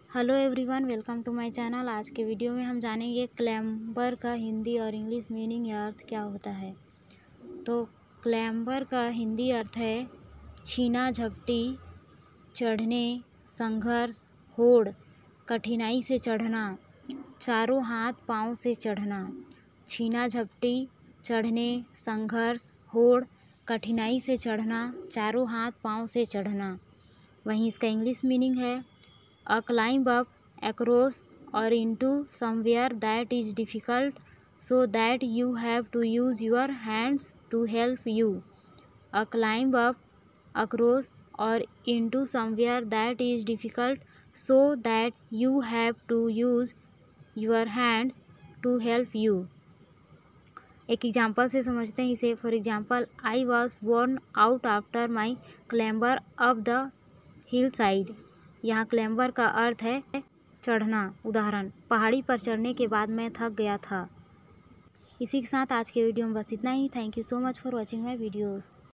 Hello everyone, welcome to my channel. आज के video में हम जानेंगे क्लैम्बर का हिंदी और इंग्लिश मीनिंग या अर्थ क्या होता है। तो क्लैम्बर का हिंदी अर्थ है छीना झपटी, चढ़ने, संघर्ष, होड़, कठिनाई से चढ़ना, चारों हाथ पांव से चढ़ना। छीना झपटी, चढ़ने, संघर्ष, होड़, कठिनाई से चढ़ना, चारों हाथ पांव से चढ़ना। वहीं इसका इंग्लिश मीनिंग है A climb up, across, or into somewhere that is difficult, so that you have to use your hands to help you. A climb up, across, or into somewhere that is difficult, so that you have to use your hands to help you. एक example से समझते हैं इसे। For example, I was born out after my clamber up the hill side. यहाँ clamber का अर्थ है चढ़ना। उदाहरण, पहाड़ी पर चढ़ने के बाद मैं थक गया था। इसी के साथ आज के वीडियो में बस इतना ही। Thank you so much for watching my videos.